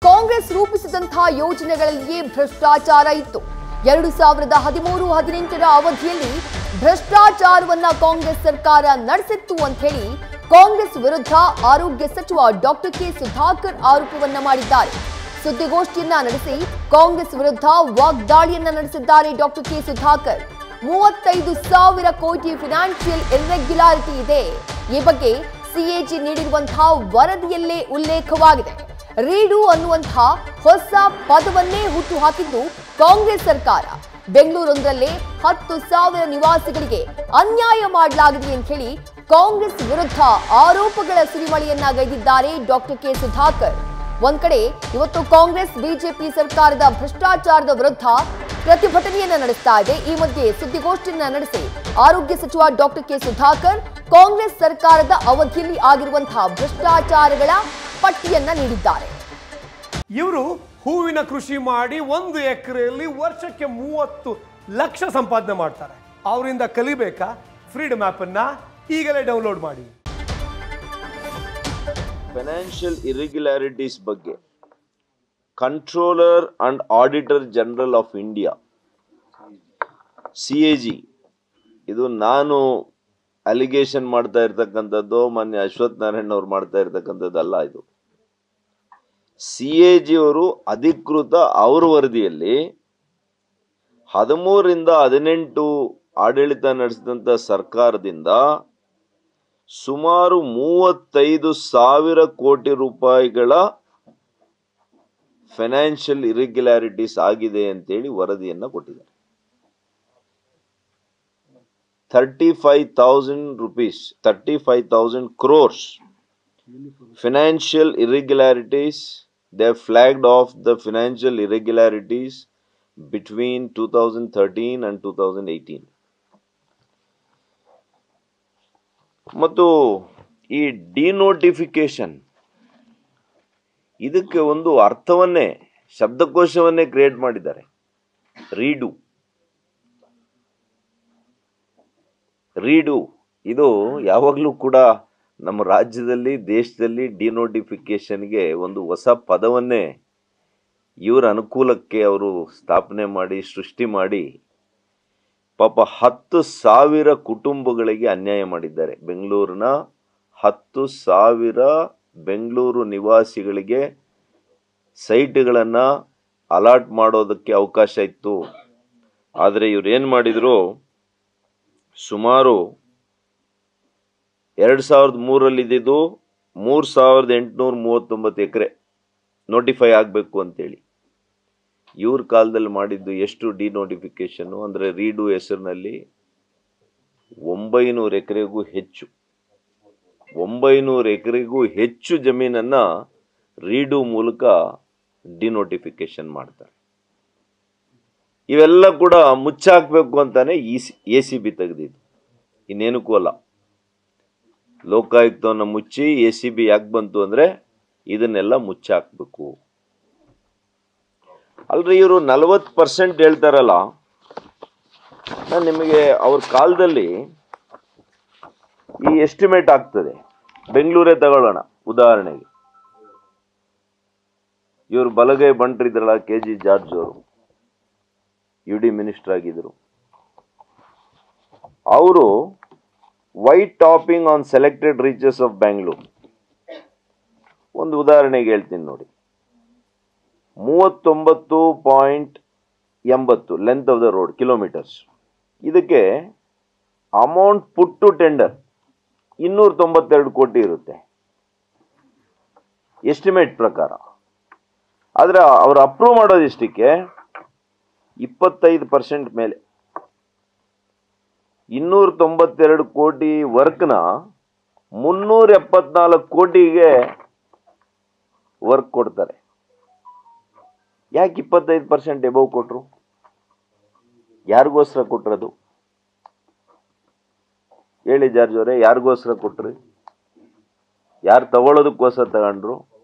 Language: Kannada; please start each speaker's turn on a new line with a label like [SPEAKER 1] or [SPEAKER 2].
[SPEAKER 1] ಕಾಂಗ್ರೆಸ್ ರೂಪಿಸಿದಂತಹ ಯೋಜನೆಗಳಲ್ಲಿಯೇ ಭ್ರಷ್ಟಾಚಾರ ಇತ್ತು. 2013-18ರ ಅವಧಿಯಲ್ಲಿ ಭ್ರಷ್ಟಾಚಾರವನ್ನ ಕಾಂಗ್ರೆಸ್ ಸರ್ಕಾರ ನಡೆಸಿತ್ತು ಅಂತ ಹೇಳಿ ಕಾಂಗ್ರೆಸ್ ವಿರುದ್ಧ ಆರೋಗ್ಯ ಸಚಿವ ಡಾಕ್ಟರ್ ಕೆ ಸುಧಾಕರ್ ಆರೋಪವನ್ನ ಮಾಡಿದ್ದಾರೆ. ಸುದ್ದಿಗೋಷ್ಠಿಯನ್ನ ನಡೆಸಿ ಕಾಂಗ್ರೆಸ್ ವಿರುದ್ಧ ವಾಗ್ದಾಳಿಯನ್ನ ನಡೆಸಿದ್ದಾರೆ ಡಾಕ್ಟರ್ ಕೆ ಸುಧಾಕರ್. 35,000 ಕೋಟಿ ಫಿನಾನ್ಷಿಯಲ್ ಇರ್ರೆಗ್ಯುಲಾರಿಟಿ ಇದೆ. ಈ ಬಗ್ಗೆ ಸಿಎಜಿ ನೀಡಿರುವಂತಹ ವರದಿಯಲ್ಲೇ ಉಲ್ಲೇಖವಾಗಿದೆ. ರೀಡು ಅನ್ನುವಂತಹ ಹೊಸ ಪದವನ್ನೇ ಹುಟ್ಟು ಹಾಕಿದ್ದು ಕಾಂಗ್ರೆಸ್ ಸರ್ಕಾರ. ಬೆಂಗಳೂರೊಂದರಲ್ಲೇ 10,000 ನಿವಾಸಿಗಳಿಗೆ ಅನ್ಯಾಯ ಮಾಡಲಾಗಿದೆ ಅಂತ ಹೇಳಿ ಕಾಂಗ್ರೆಸ್ ವಿರುದ್ಧ ಆರೋಪಗಳ ಸುರಿಮಳೆಯನ್ನ ಗೈದಿದ್ದಾರೆ ಡಾಕ್ಟರ್ ಕೆ ಸುಧಾಕರ್. ಒಂದ್ ಕಡೆ ಇವತ್ತು ಕಾಂಗ್ರೆಸ್ ಬಿಜೆಪಿ ಸರ್ಕಾರದ ಭ್ರಷ್ಟಾಚಾರದ ವಿರುದ್ಧ ಪ್ರತಿಭಟನೆಯನ್ನ ನಡೆಸ್ತಾ ಇದೆ. ಈ ಮಧ್ಯೆ ಸುದ್ದಿಗೋಷ್ಠಿಯನ್ನ ನಡೆಸಿ ಆರೋಗ್ಯ ಸಚಿವ ಡಾಕ್ಟರ್ ಕೆ ಸುಧಾಕರ್ ಕಾಂಗ್ರೆಸ್ ಸರ್ಕಾರದ ಅವಧಿಯಲ್ಲಿ ಆಗಿರುವಂತಹ ಭ್ರಷ್ಟಾಚಾರಗಳ ಪಟ್ಟಿಯನ್ನ ನೀಡಿದ್ದಾರೆ.
[SPEAKER 2] ಇವರು ಹೂವಿನ ಕೃಷಿ ಮಾಡಿ 1 ಎಕರೆಯಲ್ಲಿ ವರ್ಷಕ್ಕೆ 30 ಲಕ್ಷ ಸಂಪಾದನೆ ಮಾಡ್ತಾರೆ. ಅವರಿಂದ ಕಲಿಬೇಕಾ? ಫ್ರೀಡಮ್ ಆಪ್ ಅನ್ನ ಈಗಲೇ ಡೌನ್ಲೋಡ್ ಮಾಡಿ.
[SPEAKER 3] ಫೈನಾನ್ಷಿಯಲ್ ಇರ್ರೆಗ್ಯುಲಾರಿಟೀಸ್ ಬಗ್ಗೆ controller and auditor general of India CAG, ಇದು ನಾನು ಅಲಿಗೇಷನ್ ಮಾಡ್ತಾ ಇರ್ತಕ್ಕಂಥದ್ದು, ಮಾನ್ಯ ಅಶ್ವಥ್ ನಾರಾಯಣ್ ಅವ್ರು ಮಾಡ್ತಾ ಇರ್ತಕ್ಕಂಥದ್ದಲ್ಲ. ಇದು ಸಿಎಜಿ ಅವರು ಅಧಿಕೃತ ಅವ್ರ ವರದಿಯಲ್ಲಿ 13ರಿಂದ 18 ಆಡಳಿತ ನಡೆಸಿದಂಥ ಸರ್ಕಾರದಿಂದ ಸುಮಾರು 35,000 ಕೋಟಿ ರೂಪಾಯಿಗಳ ಫೈನಾನ್ಷಿಯಲ್ ಇರ್ರೆಗ್ಯುಲಾರಿಟೀಸ್ ಆಗಿದೆ ಅಂತೇಳಿ ವರದಿಯನ್ನ ಕೊಟ್ಟಿದ್ದಾರೆ. 35,000 crores financial irregularities. They flagged off the financial irregularities between 2013 and 2018. ಮತ್ತು ಈ ಡಿನೋಟಿಫಿಕೇಶನ್ ಇದಕ್ಕೆ ಒಂದು ಅರ್ಥವನ್ನೇ, ಶಬ್ದಕೋಶವನ್ನೇ ಕ್ರಿಯೇಟ್ ಮಾಡಿದ್ದಾರೆ. ರೀಡು ಇದು ಯಾವಾಗಲೂ ಕೂಡ ನಮ್ಮ ರಾಜ್ಯದಲ್ಲಿ, ದೇಶದಲ್ಲಿ ಡಿನೋಟಿಫಿಕೇಶನ್ಗೆ ಒಂದು ಹೊಸ ಪದವನ್ನೇ ಇವರ ಅನುಕೂಲಕ್ಕೆ ಅವರು ಸ್ಥಾಪನೆ ಮಾಡಿ, ಸೃಷ್ಟಿ ಮಾಡಿ ಪಾಪ 10,000 ಕುಟುಂಬಗಳಿಗೆ ಅನ್ಯಾಯ ಮಾಡಿದ್ದಾರೆ. ಬೆಂಗಳೂರಿನ 10,000 ಬೆಂಗಳೂರು ನಿವಾಸಿಗಳಿಗೆ ಸೈಟ್ಗಳನ್ನು ಅಲಾಟ್ ಮಾಡೋದಕ್ಕೆ ಅವಕಾಶ ಇತ್ತು. ಆದರೆ ಇವ್ರು ಏನು ಮಾಡಿದ್ರು, ಸುಮಾರು 2003ರಲ್ಲಿ ಇದ್ದಿದ್ದು 3,839 ಎಕರೆ ನೋಟಿಫೈ ಆಗಬೇಕು ಅಂತೇಳಿ ಇವ್ರ ಕಾಲದಲ್ಲಿ ಮಾಡಿದ್ದು ಎಷ್ಟು ಡಿನೋಟಿಫಿಕೇಶನ್ನು ಅಂದರೆ ರೀಡು ಹೆಸರಿನಲ್ಲಿ 900 ಎಕರೆಗೂ ಹೆಚ್ಚು 900 ಎಕರೆಗೂ ಹೆಚ್ಚು ಜಮೀನನ್ನು ರೀಡು ಮೂಲಕ ಡಿನೋಟಿಫಿಕೇಶನ್ ಮಾಡ್ತಾರೆ. ಇವೆಲ್ಲ ಕೂಡ ಮುಚ್ಚಾಕಬೇಕು ಅಂತಾನೆ ಎಸಿಬಿ ತೆಗೆದಿದ್ದು, ಇನ್ನೇನಕ್ಕೂ ಅಲ್ಲ. ಲೋಕಾಯುಕ್ತವನ್ನು ಮುಚ್ಚಿ ಎಸಿಬಿ ಯಾಕೆ ಬಂತು ಅಂದರೆ ಇದನ್ನೆಲ್ಲ ಮುಚ್ಚಾಕಬೇಕು. ಅಲ್ರಿ ಇವರು 40% ಹೇಳ್ತಾರಲ್ಲ, ನಾನು ನಿಮಗೆ ಅವ್ರ ಕಾಲದಲ್ಲಿ ಈ ಎಸ್ಟಿಮೇಟ್ ಆಗ್ತದೆ. ಬೆಂಗಳೂರೇ ತಗೊಳ್ಳೋಣ ಉದಾಹರಣೆಗೆ. ಇವರು ಬಲಗೈ ಬಂಟ್ರಿದ್ರಲ್ಲ, KG ಜಾರ್ಜ್ ಅವರು UD ಮಿನಿಸ್ಟರ್ ಆಗಿದ್ರು. ಅವರು white topping on selected reaches of Bangalore, ಒಂದು ಉದಾಹರಣೆಗೆ ಹೇಳ್ತೀನಿ ನೋಡಿ. 39.80 length of the road kilometres. ಇದಕ್ಕೆ ಅಮೌಂಟ್ ಪುಟ್ ಟು ಟೆಂಡರ್ 292 ಕೋಟಿ ಇರುತ್ತೆ ಎಸ್ಟಿಮೇಟ್ ಪ್ರಕಾರ. ಆದರೆ ಅವರು ಅಪ್ರೂವ್ ಮಾಡೋದಿಷ್ಟಕ್ಕೆ 25% ಮೇಲೆ. 292 ಕೋಟಿ ವರ್ಕ್ನ 374 ಕೋಟಿಗೆ ವರ್ಕ್ ಕೊಡ್ತಾರೆ. ಯಾಕೆ 25% ಎಬವ್ ಕೊಟ್ರು? ಯಾರಿಗೋಸ್ಕರ ಕೊಟ್ರದು ಹೇಳಿ ಜಾರ್ಜ್ ಅವರೇ? ಯಾರಿಗೋಸ್ಕರ ಕೊಟ್ರಿ? ಯಾರು ತಗೊಳ್ಳೋದಕ್ಕೋಸ್ಕರ ತಗೊಂಡ್ರು?